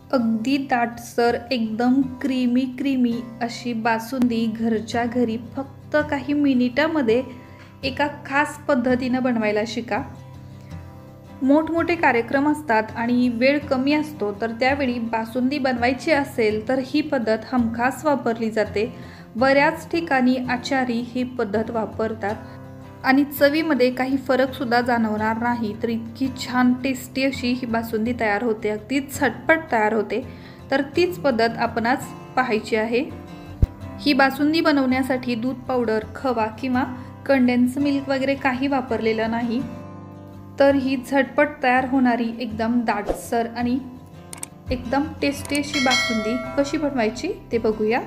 अगदी दाटसर एकदम क्रीमी अशी बासुंदी घरच्या घरी फक्त काही मिनिटामध्ये एका खास पद्धतीने बनवायला शिका। मोठमोठे कार्यक्रम असतात आणि वेळ कमी असतो, तर त्यावेळी बासुंदी बनवायची असेल तर ही पद्धत हमखास वापरली जाते। बऱ्याच ठिकाणी आचारी ही पद्धत वापरतात आणि चवीमध्ये काही फरक सुद्धा जाणवणार नाही, तर इतकी छान टेस्टी अशी ही बासुंदी तयार होते, अगदी झटपट तयार होते। तर तीच पद्धत आपण आज पाहायची आहे। ही बासुंदी बनवण्यासाठी दूध पावडर, खवा किंवा कंडेन्स मिल्क वगैरे काही वापरलेलं नाही, तर ही झटपट तयार होणारी एकदम दाटसर आणि एकदम टेस्टी अशी बासुंदी कशी बनवायची ते बघूया।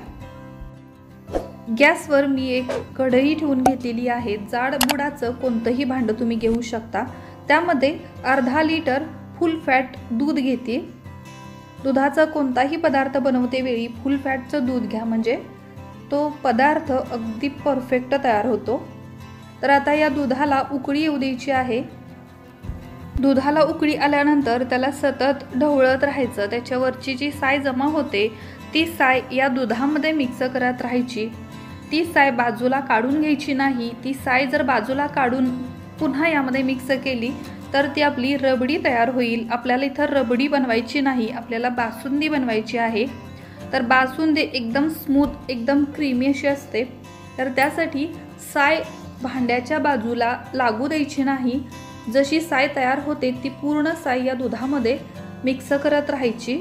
गॅसवर मी एक कढई ठेवून घेतलेली आहे। जाड बुडाचं कोणतंही भांडं तुम्ही घेऊ शकता। त्यामध्ये अर्धा लिटर फुल फॅट दूध घेते। दुधाचा कोणताही पदार्थ बनवते वेळी फुल फॅटचं दूध घ्या, म्हणजे तो पदार्थ अगदी परफेक्ट तयार होतो। तर आता या दुधाला उकळी येऊ द्यायची आहे। दुधाला उकळी आल्यानंतर त्याला सतत ढवळत राहायचं। त्याच्यावरची जी साय जमा होते ती साय या दुधामध्ये मिक्स करत राहायची। ती साय बाजूला काढून घ्यायची नाही। ती साय जर बाजूला काढून पुन्हा यामध्ये मिक्स केली तर ती आपली रबडी तयार होईल। आपल्याला इथं रबडी बनवायची नाही, आपल्याला बासुंदी बनवायची आहे। तर बासुंदी एकदम स्मूथ एकदम क्रीमी अशी असते, तर त्यासाठी साय भांड्याच्या बाजूला लागू द्यायची नाही। जशी साय तयार होते ती पूर्ण साय या दुधामध्ये मिक्स करत राहायची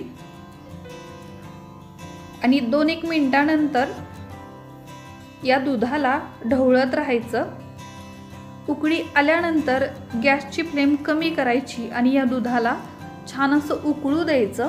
आणि 2-1 मिनिटानंतर या दुधाला ढवळत राहायचं। उकळी आल्यानंतर गॅसची फ्लेम कमी करायची आणि या दुधाला छान असं उकळू द्यायचं।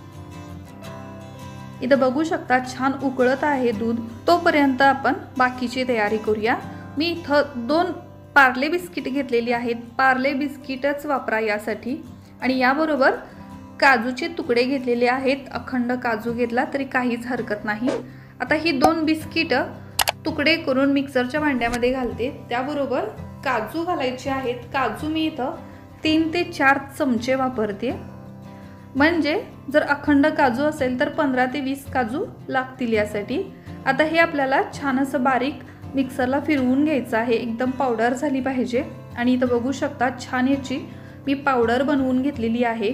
इथं बघू शकता छान उकळत आहे दूध। तोपर्यंत आपण बाकीची तयारी करूया। मी इथं 2 पार्ले बिस्किट घेतलेली आहेत। पार्ले बिस्किटच वापरा यासाठी। आणि याबरोबर काजूचे तुकडे घेतलेले आहेत। अखंड काजू घेतला तरी काहीच हरकत नाही। आता ही 2 बिस्किट तुकडे करून मिक्सरच्या भांड्यामध्ये घालते। त्याबरोबर काजू घालायचे आहेत। काजू मी इथं 3 ते 4 चमचे वापरते, म्हणजे जर अखंड काजू असेल तर 15 ते 20 काजू लागतील यासाठी। आता हे आपल्याला छान असं बारीक मिक्सरला फिरवून घ्यायचं आहे। एकदम पावडर झाली पाहिजे। आणि इथं बघू शकता छान याची मी पावडर बनवून घेतलेली आहे।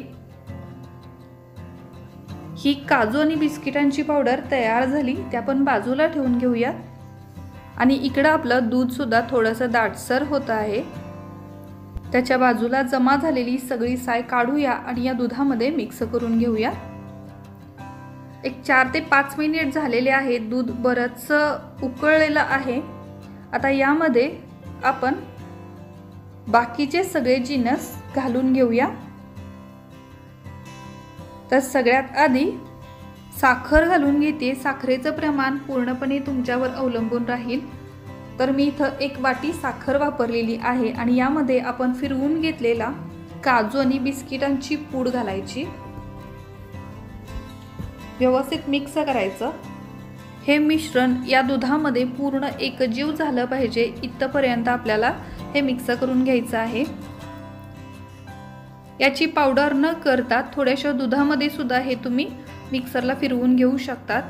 ही काजू आणि बिस्किटांची पावडर तयार झाली, ते आपण बाजूला ठेवून घेऊया। आणि इकडं आपलं दूध सुद्धा थोडंसं दाटसर होत आहे। त्याच्या बाजूला जमा झालेली सगळी साय काढूया आणि या दुधामध्ये मिक्स करून घेऊया। एक 4 ते 5 मिनिट झालेले आहेत। दूध बरंच उकळलेलं आहे। आता यामध्ये आपण बाकीचे सगळे जिन्नस घालून घेऊया। तर सगळ्यात आधी साखर घालून घेते। साखरेचं प्रमाण पूर्णपणे तुमच्यावर अवलंबून राहील। तर मी इथं 1 वाटी साखर वापरलेली आहे आणि यामध्ये आपण फिरवून घेतलेला काजू आणि बिस्किटांची पूड घालायची। व्यवस्थित मिक्स करायचं। हे मिश्रण या दुधामध्ये पूर्ण एकजीव झालं पाहिजे, इथपर्यंत आपल्याला हे मिक्स करून घ्यायचं आहे। याची पावडर न करता थोड्याशा दुधामध्ये सुद्धा हे तुम्ही मिक्सरला फिरवून घेऊ शकतात।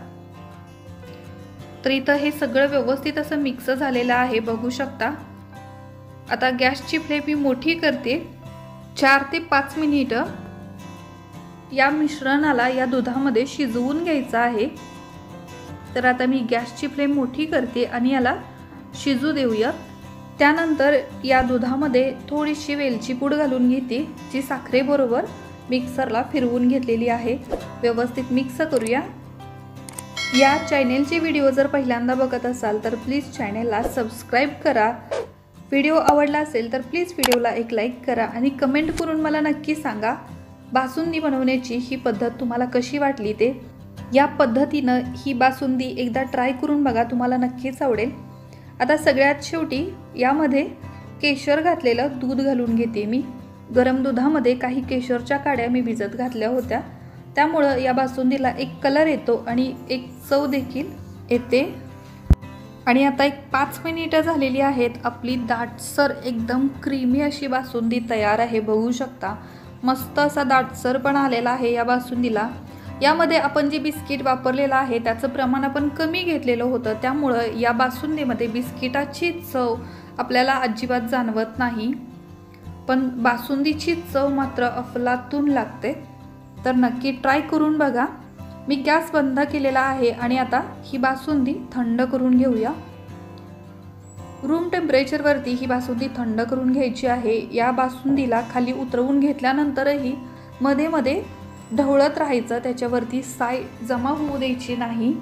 तर इथं हे सगळं व्यवस्थित असं मिक्स झालेलं आहे, बघू शकता। आता गॅसची फ्लेम मी मोठी करते। 4 ते 5 मिनिट या मिश्रणाला या दुधामध्ये शिजवून घ्यायचं आहे। तर आता मी गॅसची फ्लेम मोठी करते आणि याला शिजू देऊया। त्यानंतर या दुधामध्ये थोडीशी वेलची पूड घालून घेते, जी साखरेबरोबर मिक्सरला फिरवून घेतलेली आहे। व्यवस्थित मिक्स करूया। या चॅनेलचे व्हिडिओ जर पहिल्यांदा बघत असाल तर प्लीज चॅनेलला सबस्क्राईब करा। व्हिडिओ आवडला असेल तर प्लीज व्हिडिओला एक लाईक करा आणि कमेंट करून मला नक्की सांगा बासुंदी बनवण्याची ही पद्धत तुम्हाला कशी वाटली ते। या पद्धतीनं ही बासुंदी एकदा ट्राय करून बघा, तुम्हाला नक्कीच आवडेल। आता सगळ्यात शेवटी यामध्ये केशर घातलेलं दूध घालून घेते मी। गरम दुधामध्ये काही केशरच्या काड्या मी भिजत घातल्या होत्या, त्यामुळं या बासुंदीला एक कलर येतो आणि एक चव देखील येते। आणि आता एक 5 मिनिटं झालेली आहेत। आपली दाटसर एकदम क्रीमी अशी बासुंदी तयार आहे, बघू शकता। मस्त असा दाटसर पण आलेला आहे या बासुंदीला। यामध्ये आपण जे बिस्किट वापरलेलं आहे त्याचं प्रमाण आपण कमी घेतलेलं होतं, त्यामुळं या बासुंदीमध्ये बिस्किटाची चव आपल्याला अजिबात जाणवत नाही, पण बासुंदीची चव मात्र अफलातून लागते। तर नक्की ट्राय करून बघा। मी गॅस बंद केलेला आहे आणि आता ही बासुंदी थंड करून घेऊया। रूम टेम्परेचरवरती ही बासुंदी थंड करून घ्यायची आहे। या बासुंदीला खाली उतरवून घेतल्यानंतरही मध्ये मध्ये ढवळत राहायचं, त्याच्यावरती साय जमा होऊ द्यायची नाही।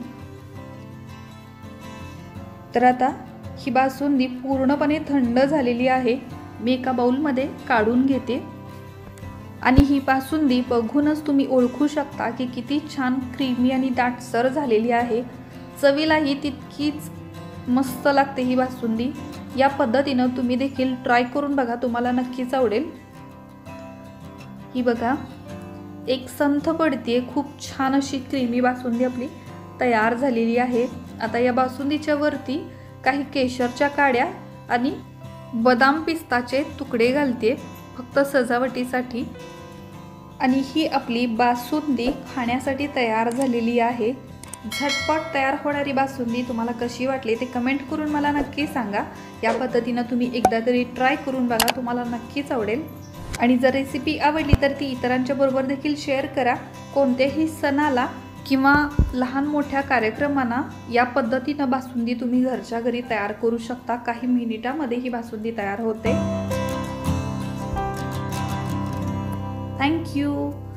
तर आता ही बासुंदी पूर्णपणे थंड झालेली आहे। मी एका बाउलमध्ये काढून घेते आणि ही बासुंदी बघूनच तुम्ही ओळखू शकता की किती छान क्रीमी आणि दाटसर झालेली आहे। चवीलाही तितकीच मस्त लागते ही बासुंदी। या पद्धतीने तुम्ही देखील ट्राय करून बघा, तुम्हाला नक्कीच आवडेल। ही बघा, एक संथ पडते, खूप छान अशी क्रीमी बासुंदी आपली तयार झालेली आहे। आता या बासुंदीच्या वरती काही केशरच्या काड्या आणि बदाम पिस्ताचे तुकडे घालते, फक्त सजावटीसाठी। आणि ही आपली बासुंदी खाण्यासाठी तयार झालेली आहे। झटपट तयार होणारी बासुंदी तुम्हाला कशी वाटली ते कमेंट करून मला नक्की सांगा। या पद्धतीने तुम्ही एकदा तरी ट्राय करून बघा, तुम्हाला नक्कीच आवडेल। आणि जर रेसिपी आवडली तर ती इतरांच्या बरोबर देखील शेअर करा। कोणत्याही सणाला किंवा लहान मोठ्या कार्यक्रमांना या पद्धतीने बासुंदी तुम्ही घरच्या घरी तयार करू शकता। काही मिनिटांमध्ये ही बासुंदी तयार होते। Thank you.